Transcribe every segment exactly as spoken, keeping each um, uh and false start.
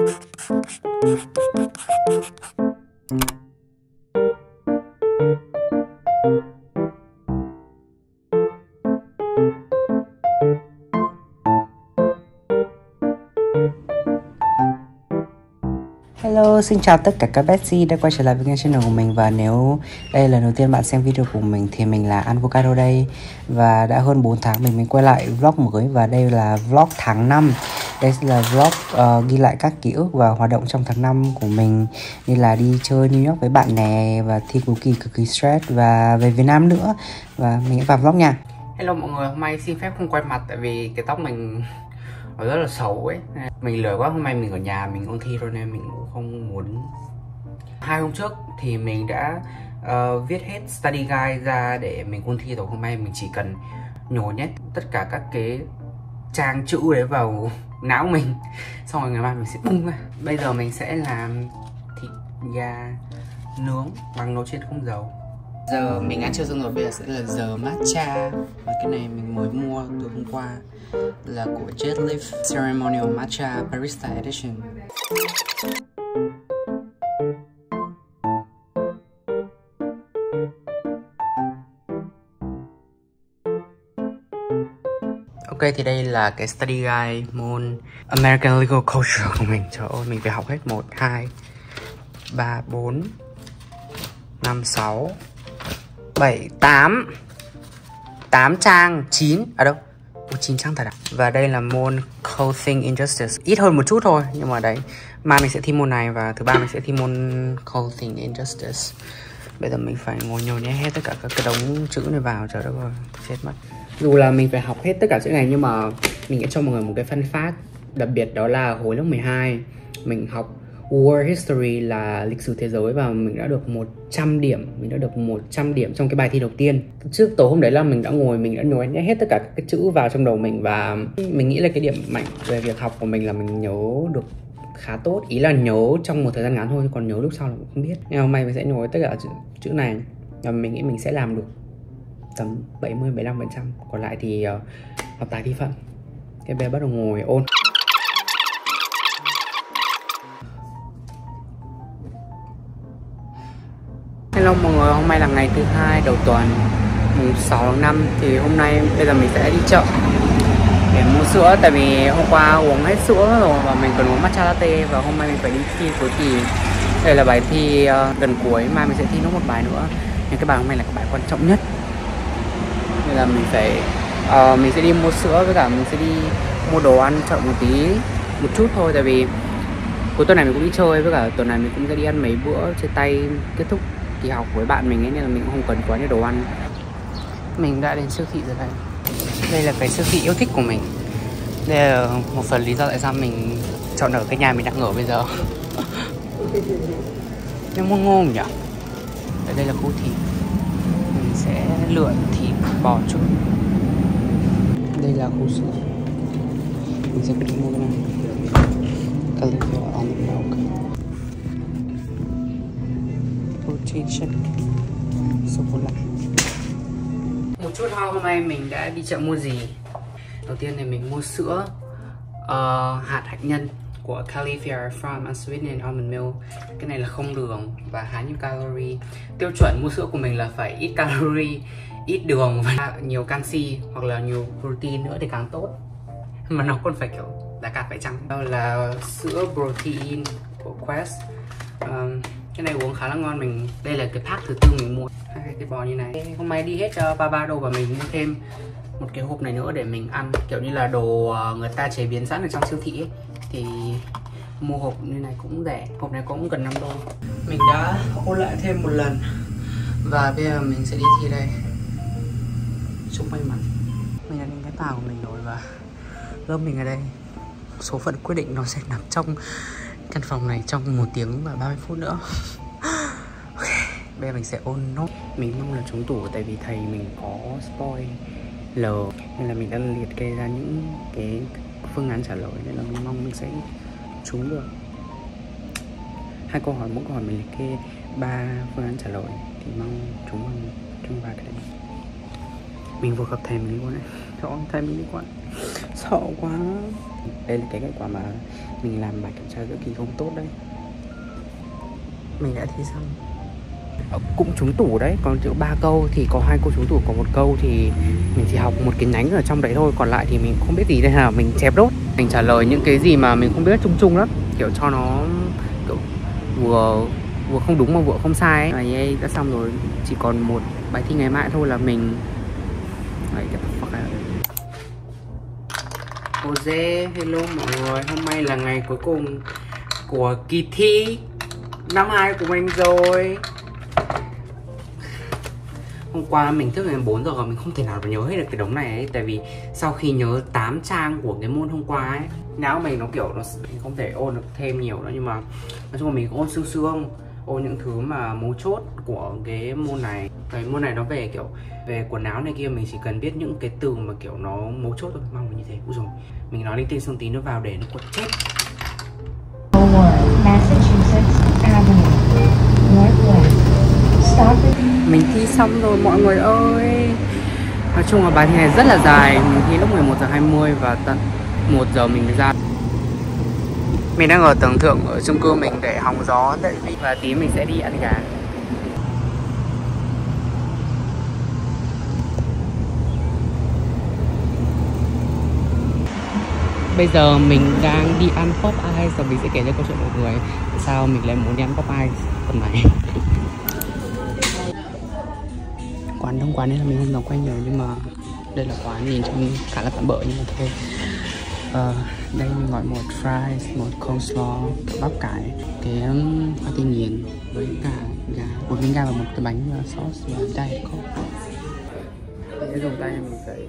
Hello, xin chào tất cả các Betsy đã quay trở lại với kênh channel của mình. Và nếu đây là lần đầu tiên bạn xem video của mình thì mình là Avocado đây. Và đã hơn bốn tháng mình mới quay lại vlog mới. Và đây là vlog tháng năm. Đây là vlog uh, ghi lại các ký ức và hoạt động trong tháng năm của mình, như là đi chơi New York với bạn nè, và thi cuối kỳ cực kỳ stress, và về Việt Nam nữa. Và mình sẽ vào vlog nha. Hello mọi người, hôm nay xin phép không quay mặt tại vì cái tóc mình nó rất là xấu ấy. Mình lười quá, hôm nay mình ở nhà mình ôn thi rồi nên mình cũng không muốn. Hai hôm trước thì mình đã uh, viết hết study guide ra để mình ôn thi rồi. Hôm nay mình chỉ cần nhồi nhét tất cả các cái trang chữ đấy vào não mình, xong rồi ngày mai mình sẽ bung ra. Bây giờ mình sẽ làm thịt gà nướng bằng nồi chiên không dầu. Giờ mình ăn trưa xong rồi, bây giờ sẽ là giờ matcha. Và cái này mình mới mua từ hôm qua, là của Jet Leaf Ceremonial Matcha Barista Edition. Ok, thì đây là cái study guide môn American Legal Culture của mình. Trời ơi, mình phải học hết một, hai, ba, bốn, năm, sáu, bảy, tám tám trang, chín, à đâu, chín trang thật à. Và đây là môn Clothing Injustice, ít hơn một chút thôi, nhưng mà đấy, mai mình sẽ thi môn này và thứ ba mình sẽ thi môn Clothing Injustice. Bây giờ mình phải ngồi nhồi nhét hết tất cả các cái đống chữ này vào, trời đất ơi, chết mất. Dù là mình phải học hết tất cả chữ này nhưng mà mình sẽ cho mọi người một cái fun fact đặc biệt, đó là hồi lớp mười hai mình học World History là lịch sử thế giới và mình đã được một trăm điểm. Mình đã được một trăm điểm trong cái bài thi đầu tiên. Trước tối hôm đấy là mình đã ngồi, mình đã nhồi nhét hết tất cả các chữ vào trong đầu mình. Và mình nghĩ là cái điểm mạnh về việc học của mình là mình nhớ được khá tốt. Ý là nhớ trong một thời gian ngắn thôi, còn nhớ lúc sau là cũng không biết. Nhưng hôm nay mình sẽ nhồi tất cả chữ, chữ này. Và mình nghĩ mình sẽ làm được tầm bảy mươi đến bảy mươi lăm phần trăm. Còn lại thì uh, học tài thi phận. Cái bé bắt đầu ngồi ôn. Hello mọi người, hôm nay là ngày thứ hai đầu tuần, mùng sáu tháng năm. Thì hôm nay bây giờ mình sẽ đi chợ để mua sữa, tại vì hôm qua uống hết sữa rồi và mình cần uống matcha latte. Và hôm nay mình phải đi thi cuối kỳ. Đây là bài thi uh, gần cuối, mai mình sẽ thi nốt một bài nữa. Nhưng cái bài hôm nay là cái bài quan trọng nhất, nên là mình phải uh, mình sẽ đi mua sữa, với cả mình sẽ đi mua đồ ăn chợ một tí, một chút thôi. Tại vì cuối tuần này mình cũng đi chơi, với cả tuần này mình cũng sẽ đi ăn mấy bữa chia tay kết thúc kỳ học với bạn mình ấy, nên là mình cũng không cần quá nhiều đồ ăn. Mình đã đến siêu thị rồi đây. Đây là cái siêu thị yêu thích của mình. Đây là một phần lý do tại sao mình chọn ở cái nhà mình đang ở bây giờ. Nhưng mua ngon nhỉ. Ở đây là khu thịt, mình sẽ lựa thịt bò trước. Đây là khu sữa, mình sẽ quyết định mua cái này. California almond milk, protein shake, sô cô la. Một chút ho, hôm nay mình đã đi chợ mua gì. Đầu tiên thì mình mua sữa uh, hạt hạnh nhân của California Farm Unsweetened Almond Milk. Cái này là không đường và khá nhiều calorie. Tiêu chuẩn mua sữa của mình là phải ít calorie, ít đường và nhiều canxi hoặc là nhiều protein nữa thì càng tốt. Mà nó còn phải kiểu giá cả phải chăng. Đó là sữa protein của Quest. um, Cái này uống khá là ngon. Mình đây là cái pack thứ tư mình mua, hai cái bò như này. Hôm nay đi hết cho ba ba đô và mình mua thêm một cái hộp này nữa để mình ăn, kiểu như là đồ người ta chế biến sẵn ở trong siêu thị ấy. Thì mua hộp như này cũng rẻ, hộp này cũng gần năm đô. Mình đã ôn lại thêm một lần và bây giờ mình sẽ đi thi đây. Chúc may mắn. Mình đã đến cái tàu của mình rồi và lớp mình ở đây. Số phận quyết định nó sẽ nằm trong căn phòng này trong một tiếng và ba mươi phút nữa. Okay, bây giờ mình sẽ ôn nốt. Mình mong là trúng tủ, tại vì thầy mình có spoil L, nên là mình đã liệt kê ra những cái phương án trả lời, nên là mình mong mình sẽ trúng được. Hai câu hỏi, mỗi câu hỏi mình liệt kê ba phương án trả lời thì mong trúng bằng trong ba cái đấy. Mình vừa gặp thầy mình luôn đấy. Trời ơi, thầy mình đi quá sợ quá. Đây là cái kết quả mà mình làm bài kiểm tra giữa kỳ không tốt đấy. Mình đã thi xong. Cũng trúng tủ đấy, còn chữ ba câu thì có hai câu trúng tủ, còn một câu thì mình chỉ học một cái nhánh ở trong đấy thôi, còn lại thì mình không biết gì đây là mình chép đốt. Mình trả lời những cái gì mà mình không biết chung chung lắm, kiểu cho nó kiểu vừa vừa không đúng mà vừa không sai ấy. Bài A đã xong rồi, chỉ còn một bài thi ngày mai thôi là mình đấy, cái fuck này. Jose, hello mọi người, hôm nay là ngày cuối cùng của kỳ thi năm hai của mình rồi. Hôm qua mình thức đến bốn giờ và mình không thể nào nhớ hết được cái đống này ấy. Tại vì sau khi nhớ tám trang của cái môn hôm qua ấy, não mình nó kiểu nó không thể ôn được thêm nhiều nữa. Nhưng mà nói chung là mình cũng ôn sương sương, ôn những thứ mà mấu chốt của cái môn này. Cái môn này nó về kiểu về quần áo này kia, mình chỉ cần biết những cái từ mà kiểu nó mấu chốt thôi, mong như thế. Úi dồi, mình nói linh tinh xong tí nó vào để nó quật chết. Massachusetts Avenue, Northwest. Stop it. Mình thi xong rồi mọi người ơi. Nói chung là bài thi này rất là dài. Mình thi lúc mười một giờ hai mươi và tận một giờ mình mới ra. Mình đang ở tầng thượng ở chung cư mình để hóng gió tại vì và tí mình sẽ đi ăn gà. Bây giờ mình đang đi ăn Popeyes và mình sẽ kể cho câu chuyện mọi người tại sao mình lại muốn đi ăn Popeyes tuần này. Quán đông quán nên là mình không dám quay nhiều, nhưng mà đây là quán nhìn trông khá là tạm bợ nhưng mà thôi. Uh, đây mình gọi một fries, một coleslaw, kiểu bắp cải, cái um, khoai tây nghiền với cả gà, một miếng gà và một cái bánh và sauce và Diet Coke. Mình sẽ dùng tay mình phải.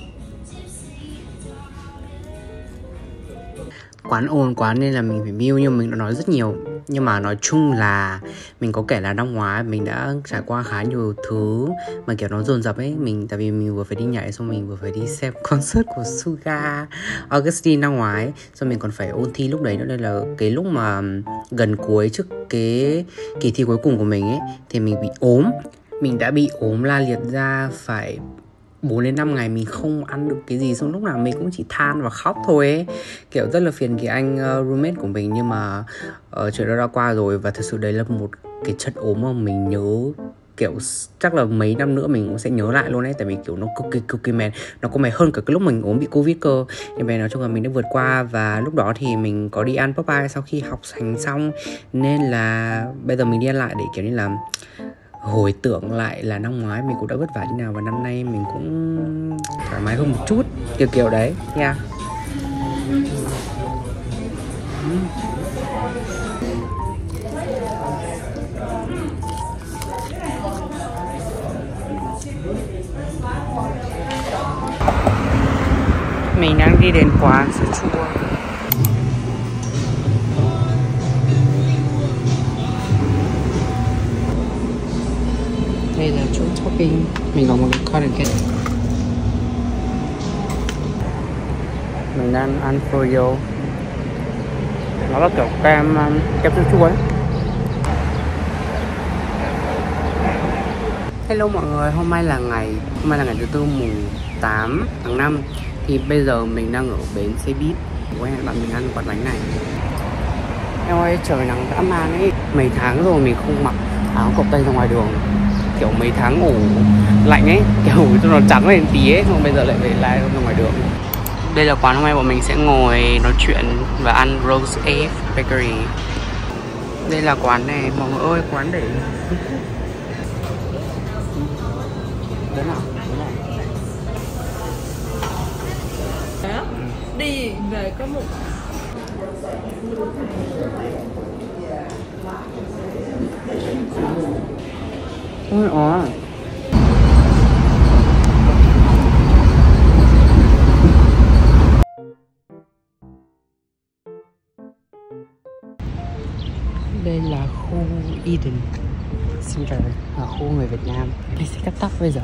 Quán ồn quán nên là mình phải mute, nhưng mình đã nói rất nhiều. Nhưng mà nói chung là mình có kể là năm ngoái mình đã trải qua khá nhiều thứ mà kiểu nó dồn dập ấy. Mình tại vì mình vừa phải đi nhảy, xong mình vừa phải đi xem concert của Suga Augustine năm ngoái, xong mình còn phải ôn thi lúc đấy nữa. Nên là cái lúc mà gần cuối trước cái kỳ thi cuối cùng của mình ấy thì mình bị ốm. Mình đã bị ốm la liệt ra phải bốn đến năm ngày mình không ăn được cái gì, xong lúc nào mình cũng chỉ than và khóc thôi ấy. Kiểu rất là phiền cái anh uh, roommate của mình, nhưng mà uh, chuyện đó đã qua rồi. Và thật sự đấy là một cái trận ốm mà mình nhớ kiểu chắc là mấy năm nữa mình cũng sẽ nhớ lại luôn ấy. Tại vì kiểu nó cực kỳ cực kỳ mệt, nó có mệt hơn cả cái lúc mình ốm bị Covid cơ. Nhưng mà nói chung là mình đã vượt qua. Và lúc đó thì mình có đi ăn Popeye sau khi học hành xong, nên là bây giờ mình đi ăn lại để kiểu như là hồi tưởng lại là năm ngoái mình cũng đã vất vả như nào và năm nay mình cũng thoải mái hơn một chút, kiểu kiểu đấy nha. Yeah. Mình đang đi đến quán sữa chua. Đây là chỗ shopping. Mình có một cái cardigan. Mình đang ăn froyo. Nó là kiểu kem kem sữa chua ấy. Hello mọi người, hôm nay là ngày hôm nay là ngày thứ tư mùng tám tháng năm. Thì bây giờ mình đang ở bến xe buýt. Quay lại bạn mình ăn quán bánh này. Em ơi, trời nắng dã man ấy. Mấy tháng rồi mình không mặc áo cộc tay ra ngoài đường. Kiểu mấy tháng ngủ lạnh ấy, kiểu cho nó trắng lên tí ấy, xong bây giờ lại về lại ra ngoài đường. Đây là quán hôm nay bọn mình sẽ ngồi nói chuyện và ăn Rose Ave Bakery. Đây là quán này, mọi người ơi, quán để đấy nào, đấy nào. Đó, đi về có một Ôi ó. Đây là khu Eden Center, ở khu người Việt Nam. Mình sẽ cắt tóc bây giờ.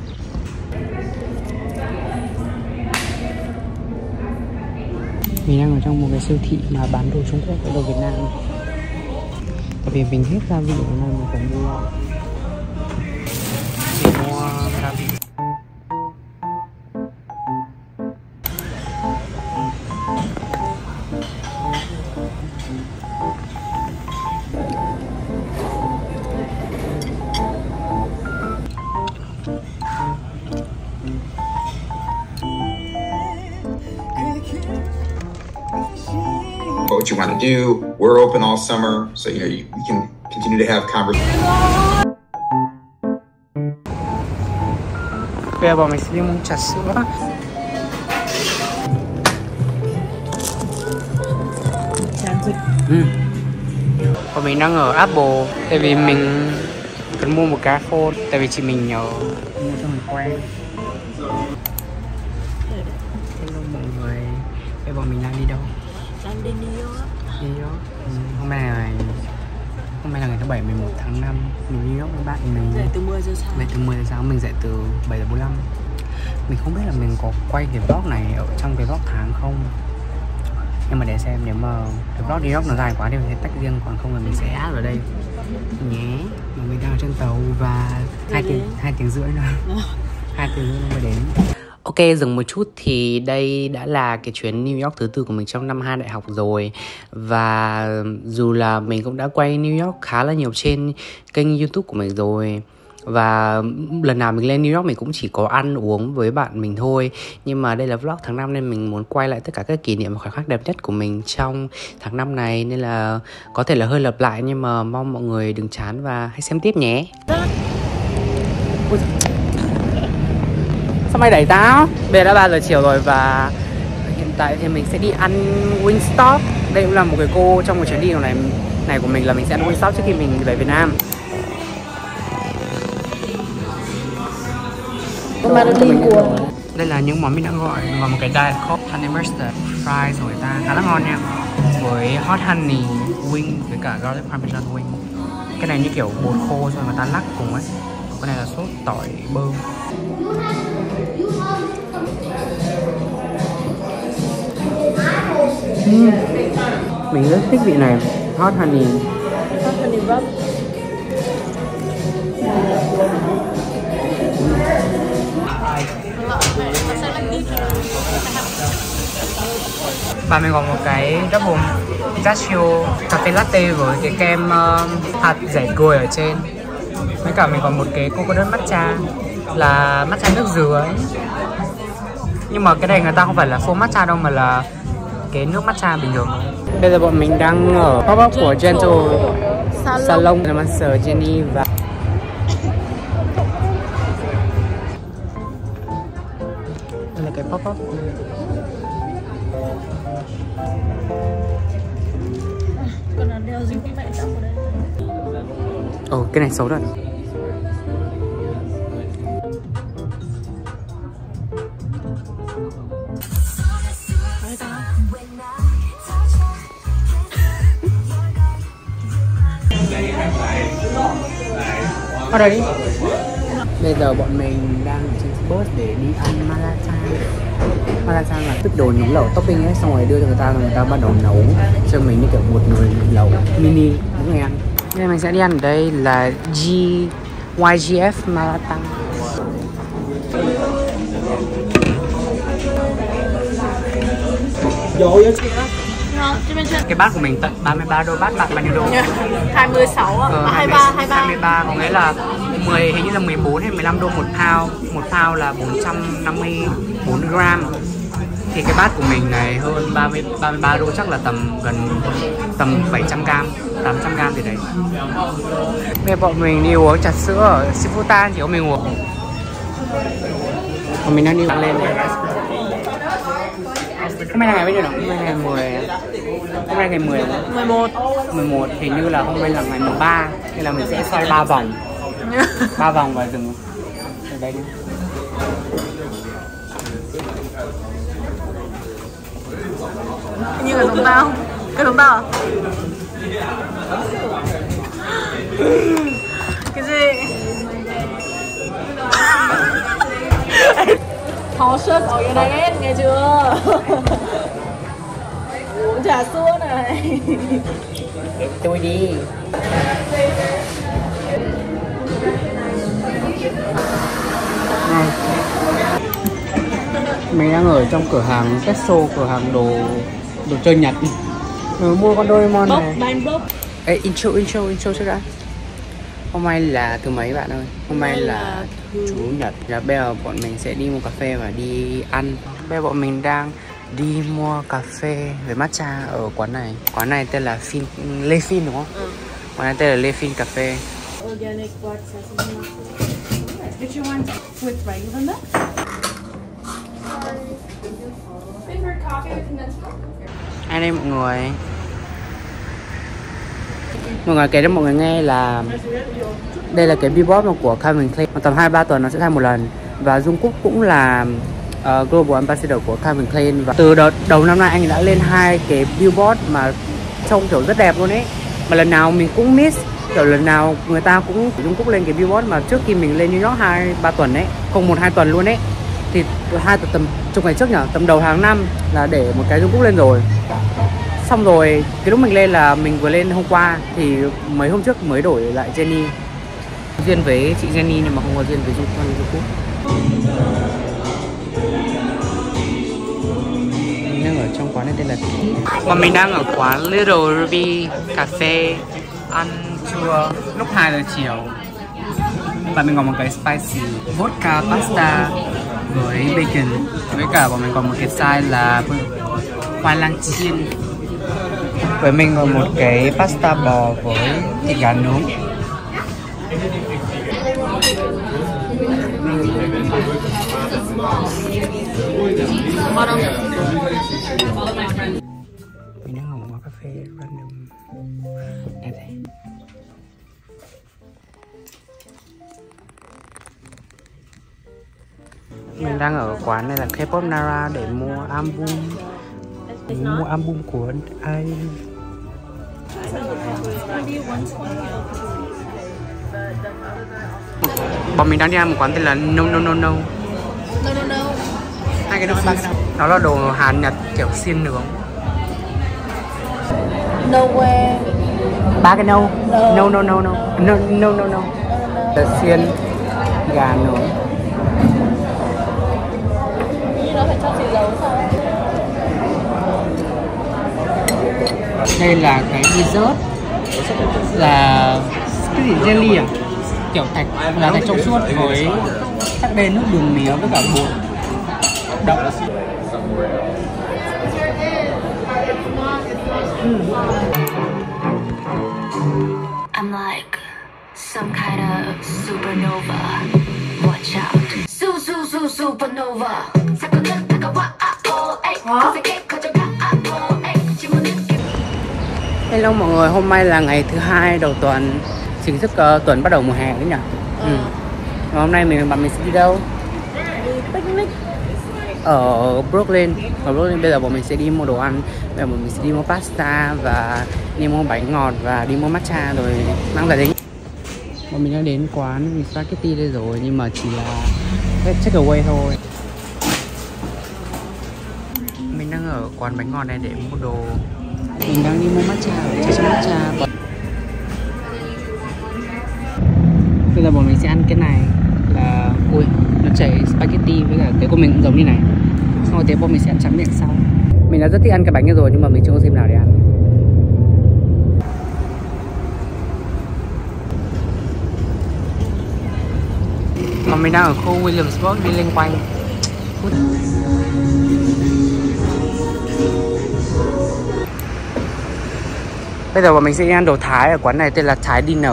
Mình đang ở trong một cái siêu thị mà bán đồ Trung Quốc với đồ Việt Nam. Tại vì mình hết gia vị nên mình phải mua. Chỉ mua gia vị. What you want to do. We're open all summer, so you know you, we can continue to have conversations. Bây giờ bọn mình sẽ đi mua trà sữa. Ừ. Bọn mình đang ở Apple, tại vì mình cần mua một cái phone, tại vì chị mình nhờ mua cho mình quen. Hello mọi người, bây giờ bọn mình đang đi đâu? Đang đi New York. New York. Ừ. Hôm nay là ngày hôm nay là ngày thứ bảy mười một tháng năm, mình đi New York với bạn mình. Dậy từ mười giờ sáng. Dậy từ mười giờ sáng, mình dậy từ bảy giờ bốn mươi lăm. Mình không biết là mình có quay cái vlog này ở trong cái vlog tháng không, nhưng mà để xem nếu mà cái vlog New York nó dài quá thì mình sẽ tách riêng, còn không là mình sẽ add vào đây nhé. Mà mình đang ở trên tàu và hai tiếng hai tiếng rưỡi nữa, hai tiếng rưỡi mới đến. Ok, dừng một chút thì đây đã là cái chuyến New York thứ tư của mình trong năm hai đại học rồi. Và dù là mình cũng đã quay New York khá là nhiều trên kênh YouTube của mình rồi, và lần nào mình lên New York mình cũng chỉ có ăn uống với bạn mình thôi. Nhưng mà đây là vlog tháng năm nên mình muốn quay lại tất cả các kỷ niệm và khoảnh khắc đẹp nhất của mình trong tháng năm này. Nên là có thể là hơi lặp lại, nhưng mà mong mọi người đừng chán và hãy xem tiếp nhé. Ôi, sao mày đẩy tao? Bây giờ đã ba giờ chiều rồi và hiện tại thì mình sẽ đi ăn Wingstop. Đây cũng là một cái cô trong một chuyến đi này này của mình, là mình sẽ ăn Wingstop trước khi mình về Việt Nam. Đây là những món mình đã gọi, và một cái Diet Coke, honey mustard fries của người ta khá là ngon nha, với hot honey wing với cả garlic parmesan wing. Cái này như kiểu bột khô rồi người ta lắc cùng ấy. Cái này là sốt tỏi bơm. uhm. Mình rất thích vị này, hot honey. Hot honey rub. Và mình có một cái double pistachio cà phê latte với cái kem uh, hạt dẻ cùi ở trên. Với cả mình còn một cái coconut matcha là matcha nước dừa ấy. Nhưng mà cái này người ta không phải là full matcha đâu, mà là cái nước matcha bình thường. Bây giờ bọn mình đang ở pop-up của Gentle Salon, Salon là Master Jenny và đây là cái pop-up. Con nào đeo dính con mẹ chắc vào đây. Ồ, cái này xấu rồi. Ở đây đi. Bây giờ bọn mình đang ở trên bus để đi ăn Malachan. Malachan là tức đồ nhúng lẩu topping ấy, xong rồi đưa cho người ta, rồi người ta bắt đầu nấu cho mình như kiểu một nồi lẩu mini mỗi ngày ăn. Nên mình sẽ đi ăn ở đây là G Y G F Malachan. Cái bát của mình tận ba mươi ba đô, bát bạn bao nhiêu đô? hai mươi sáu ạ, ờ, hai mươi ba, hai mươi ba. hai mươi ba, có nghĩa là mười, hình như là mười bốn hay mười lăm đô một pound. Một pound là bốn trăm năm mươi bốn gram. Thì cái bát của mình này hơn ba mươi, ba mươi ba đô, chắc là tầm gần tầm bảy trăm gram, tám trăm gram gì đấy. Bây giờ bọn mình đi uống trà sữa ở Sifutan, chỉ có mình uống. Còn mình đang đi uống lên này. Hôm nay là ngày bao nhiêu nào? Hôm nay ngày mười. Hôm nay ngày mười. mười một. mười một, hình như là hôm nay là ngày mười ba. Nên là mình sẽ xoay ba vòng. ba vòng và dừng ở đây đi. Như là giống tao. Cái giống tao à? Cái gì? Thó shirt ở cái này hết, nghe chưa? Uống trà sữa này. Để tôi đi. Này. Mình đang ở trong cửa hàng Teso, cửa hàng đồ đồ chơi Nhật. Rồi mua con Doraemon bốc này. bán bốc. Ê, intro intro intro trước đã. Hôm nay là thứ mấy bạn ơi? Hôm nay là chủ nhật. Và bây giờ bọn mình sẽ đi mua cà phê và đi ăn. Bây giờ bọn mình đang đi mua cà phê với matcha ở quán này. Quán này tên là Phin, Lê Phin đúng không? Ừ. Quán này tên là Lê Phin Cà phê. Organic black sesame milk. Did you want with regular milk? Favorite coffee with condensed milk? Hai đây mọi người. Mọi người kể cho mọi người nghe là đây là cái billboard của Calvin Klein, tầm hai ba tuần nó sẽ thay một lần. Và Jungkook Cúc cũng là uh, Global Ambassador của Calvin Klein. Và từ đợt đầu năm nay anh đã lên hai cái billboard mà trông kiểu rất đẹp luôn ấy. Mà lần nào mình cũng miss, kiểu lần nào người ta cũng Jungkook Cúc lên cái billboard mà trước khi mình lên New York hai ba tuần ấy, không một hai tuần luôn ấy. Thì hai tầm chục ngày trước nhở, tầm đầu tháng năm là để một cái Jungkook Cúc lên rồi. Xong rồi cái lúc mình lên là mình vừa lên hôm qua, thì mấy hôm trước mới đổi lại Jennie. Duyên với chị Jennie nhưng mà không có duyên với Jungkook Cúc. Mình đang ở trong quán này tên là Kit. Và mình đang ở quán Little Ruby Cà phê ăn trưa lúc hai giờ chiều. Và mình còn một cái spicy vodka pasta với bacon. Với cả bọn mình còn một cái side là khoai lang chiên. Với mình còn một cái pasta bò với thịt gà nướng. Mình đang ở một quán cà phê random. Đây đây. Mình đang ở quán này là K-pop Nara để mua album. Mình mua album của ai? Bọn mình đang đi ăn một quán tên là No No No No. No no no. Hai cái đó, ba cái đó. Đó là đồ Hàn Nhật kiểu xiên nướng. Nowhere. Ba cái no. No. No no no no. No no no no. Là xiên gà nướng. Như nó phải cho xì dầu sao ấy. Đây là cái dessert, là cái gì jelly à, kiểu thạch là thạch trong suốt với chắc đây nước đường mía với cả bột đậu. I'm like some kind of supernova. Watch out. Su su su supernova. Hello mọi người, hôm nay là ngày thứ hai đầu tuần, chính thức uh, tuần bắt đầu mùa hè đấy nhỉ. Ừ. Và hôm nay mình bạn mình sẽ đi đâu? Đi picnic Ở Brooklyn. Ở Brooklyn bây giờ bọn mình sẽ đi mua đồ ăn. Bây giờ bọn mình sẽ đi mua pasta và đi mua bánh ngọt và đi mua matcha rồi mang về đấy. Bọn mình đã đến quán spaghetti đây rồi nhưng mà chỉ là take away thôi. Mình đang ở quán bánh ngọt này để mua đồ. Mình đang đi mua matcha ở trên matcha. Bây giờ bọn mình sẽ ăn cái này là ui nó chảy spaghetti với cả cái của mình cũng giống như này. Xong rồi thế bọn mình sẽ ăn trắng miệng sau. Mình đã rất thích ăn cái bánh này rồi nhưng mà mình chưa có dịp nào để ăn. Mà mình đang ở khu Williamsburg đi lên quanh. Bây giờ bọn mình sẽ đi ăn đồ Thái ở quán này tên là Thái Dinner.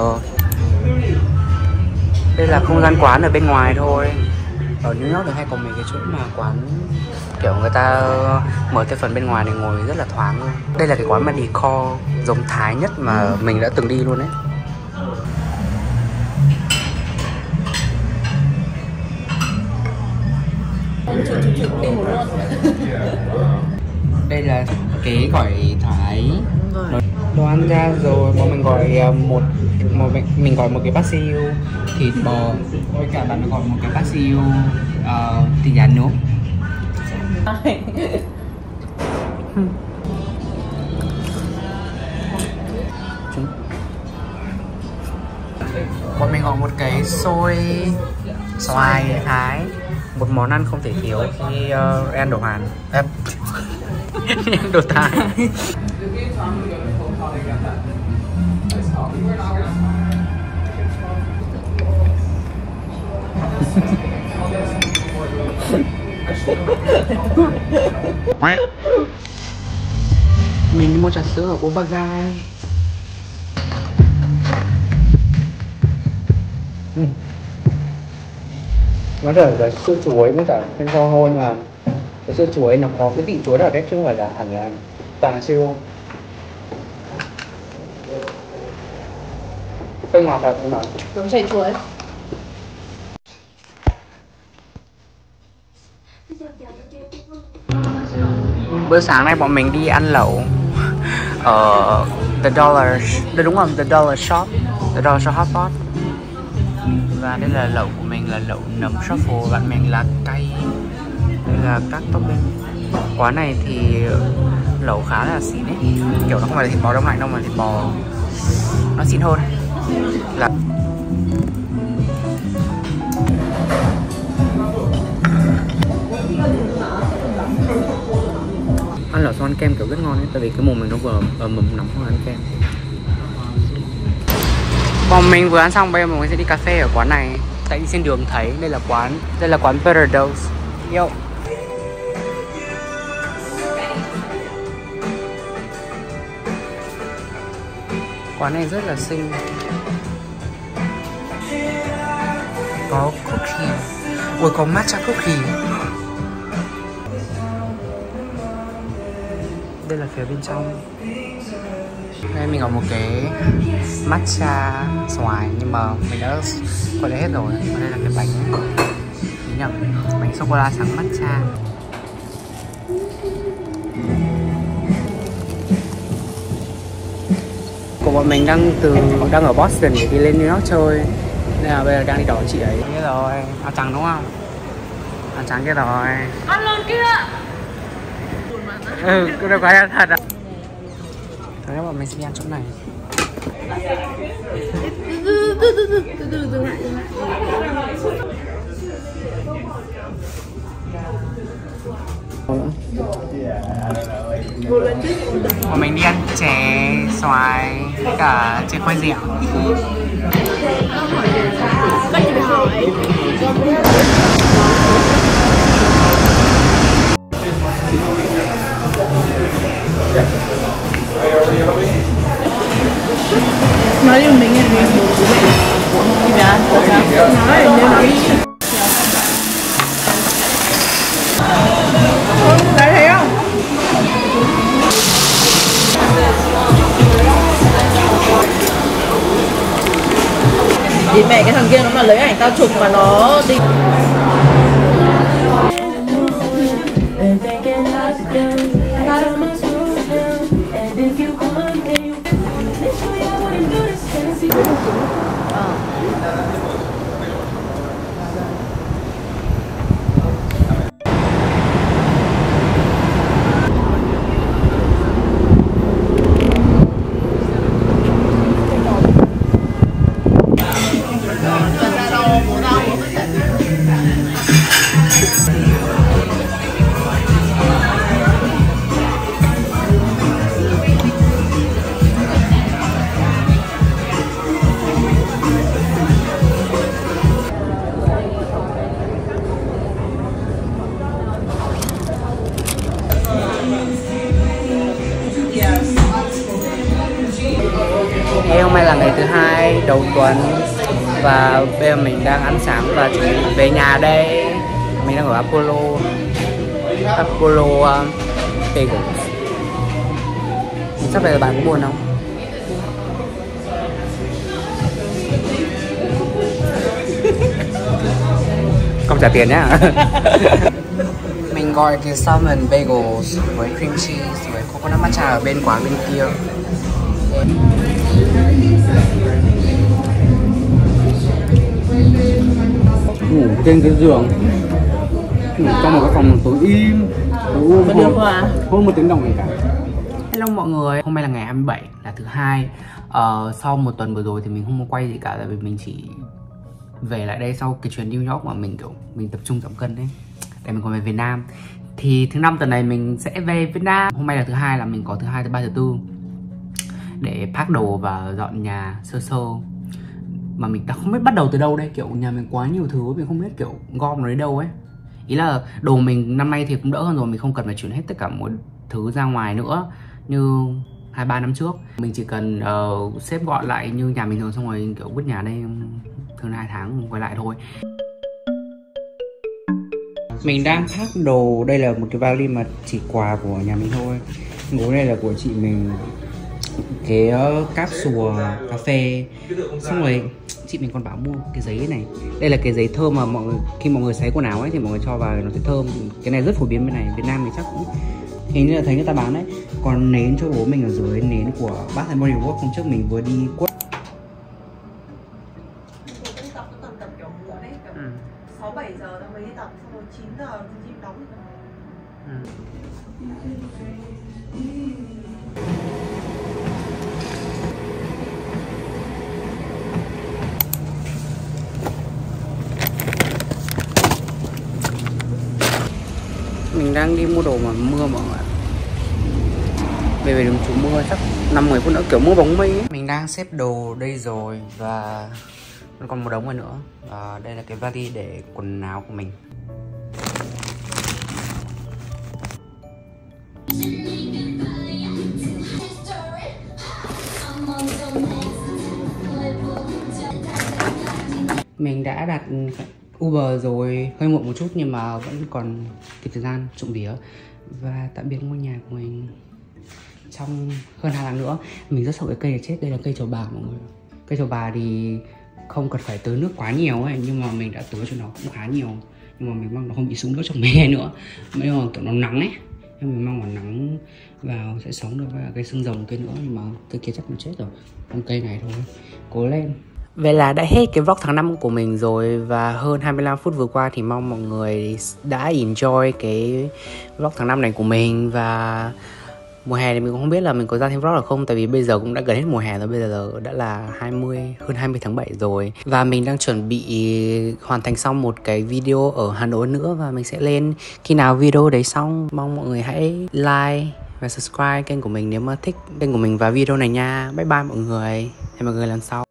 Đây là không gian quán ở bên ngoài thôi. Ở New York thì hay có mấy cái chỗ mà quán kiểu người ta mở cái phần bên ngoài này ngồi rất là thoáng luôn. Đây là cái quán mà decor giống Thái nhất mà mình đã từng đi luôn đấy. Đây là cái gỏi Thái. Đồ ăn ra rồi, bọn mình gọi một, một mình gọi một cái bát siêu thịt bò với cả bạn gọi một cái bát siêu uh, thịt gà nướng. Bọn mình gọi một cái xôi xoài Thái, một món ăn không thể thiếu khi uh, ăn đồ Hàn, em đồ Thái. Mình đi mua trà sữa ở Bobagai. Ừ. Nó là, là sữa chuối với cả thêm rau hôi, mà cái sữa chuối nó có cái vị chuối ở đấy chứ không phải là hẳn là toàn là siro. Cây ngọt thật không nào? Đúng chảy chuối. Bữa sáng nay bọn mình đi ăn lẩu ở The Dollar, đúng không? The Dollar Shop, The Dollar Shop Hot Pot. Và đây là lẩu của mình là lẩu nấm truffle, bạn mình là cay. Đây là các topping. Quán này thì lẩu khá là xịn ấy, kiểu nó không phải là thịt bò đông lạnh đâu mà thịt bò nó xịn hơn. Là ăn lẩu xong ăn kem kiểu rất ngon ấy, tại vì cái mồm mình nó vừa ấm ấm nóng hơn ăn kem. Bọn mình vừa ăn xong, bây giờ mình sẽ đi cà phê ở quán này. Tại đi trên đường thấy đây là quán, đây là quán Better Dose. Yo. Quán này rất là xinh. Có cookie. Ôi có matcha cookie. Đây là phía bên trong. Đây mình có một cái matcha xoài nhưng mà mình đã gọi là hết rồi. Còn đây là cái bánh ý nhầm, bánh sô cô la trắng matcha. Của bọn mình đang từ đang ở Boston để đi lên New York chơi, nên là bây giờ đang đi đón chị ấy. Biết rồi, áo trắng đúng không? Áo trắng kia rồi. Ăn luôn kia. Ừ, cứ đâu có ăn thật à? Thế nên bọn mình sẽ đi ăn chỗ này. Bọn mình đi ăn chè xoài với cả chè khoai dẻo. Nói đi mình nghe mình gì à? Nói nếu nói đấy thấy không? Thì mẹ cái thằng kia nó mà lấy ảnh tao chụp mà nó đi. Hey, hôm nay là ngày thứ hai đầu tuần và bây giờ mình đang ăn sáng và chuẩn bị về nhà đây. Mình đang ở Apollo Apollo uh, Bagels. Sắp về bạn có buồn không? Không trả tiền nhá. Mình gọi cái salmon bagels với cream cheese với coconut matcha ở bên quán bên kia. Ngủ trên cái giường, ngủ trong một cái phòng tối im, không không một tiếng đồng gì cả. Hello mọi người, hôm nay là ngày hai mươi bảy, là thứ hai. uh, Sau một tuần vừa rồi thì mình không có quay gì cả, tại vì mình chỉ về lại đây sau cái chuyến New York mà mình kiểu mình tập trung giảm cân đấy, để mình còn về Việt Nam. Thì thứ năm tuần này mình sẽ về Việt Nam. Hôm nay là thứ hai, là mình có thứ hai, thứ ba, thứ tư để pack đồ và dọn nhà sơ sơ. Mà mình đã không biết bắt đầu từ đâu đây, kiểu nhà mình quá nhiều thứ, mình không biết kiểu gom nó đến đâu ấy. Ý là đồ mình năm nay thì cũng đỡ hơn rồi, mình không cần phải chuyển hết tất cả mọi thứ ra ngoài nữa như hai ba năm trước. Mình chỉ cần uh, xếp gọn lại như nhà mình thường, xong rồi kiểu vứt nhà đây hơn hai tháng quay lại thôi. Mình đang pack đồ, đây là một cái vali mà chỉ quà của nhà mình thôi. Gối này là của chị mình, cái uh, cáp sùa cà phê. Xong rồi chị mình còn bảo mua cái giấy này. Đây là cái giấy thơm mà mọi người, khi mọi người sấy quần áo ấy thì mọi người cho vào nó sẽ thơm. Cái này rất phổ biến bên này, Việt Nam thì chắc cũng hình như là thấy người ta bán đấy. Còn nến cho bố mình ở dưới, nến của Bath and Body Works hôm trước mình vừa đi quất. sáu bảy giờ mới đi tập, xong rồi chín giờ thì gym đóng. Ừ. Mình đang đi mua đồ mà mưa mọi người. Về về đường trú mưa chắc năm mười phút nữa, kiểu mưa bóng mây ấy. Mình đang xếp đồ đây rồi và còn một đống rồi nữa. À, đây là cái vali để quần áo của mình. Mình đã đặt Uber rồi, hơi muộn một chút nhưng mà vẫn còn kịp thời gian trộm vía. Và tạm biệt ngôi nhà của mình trong hơn hai tháng nữa. Mình rất sợ cái cây này chết, đây là cây trầu bà mọi người. Cây trầu bà thì không cần phải tưới nước quá nhiều ấy, nhưng mà mình đã tưới cho nó cũng khá nhiều. Nhưng mà mình mong nó không bị súng nước trong mê nữa. Nhưng mà kiểu nó nắng ấy, nhưng mình mong là nắng vào sẽ sống được với cây xương rồng kia nữa. Nhưng mà cây kia chắc nó chết rồi, con cây này thôi, cố lên. Vậy là đã hết cái vlog tháng năm của mình rồi. Và hơn hai mươi lăm phút vừa qua thì mong mọi người đã enjoy cái vlog tháng năm này của mình. Và mùa hè thì mình cũng không biết là mình có ra thêm vlog được không, tại vì bây giờ cũng đã gần hết mùa hè rồi. Bây giờ đã là hai mươi, hơn hai mươi tháng bảy rồi. Và mình đang chuẩn bị hoàn thành xong một cái video ở Hà Nội nữa, và mình sẽ lên khi nào video đấy xong. Mong mọi người hãy like và subscribe kênh của mình nếu mà thích kênh của mình và video này nha. Bye bye mọi người, hẹn mọi người lần sau.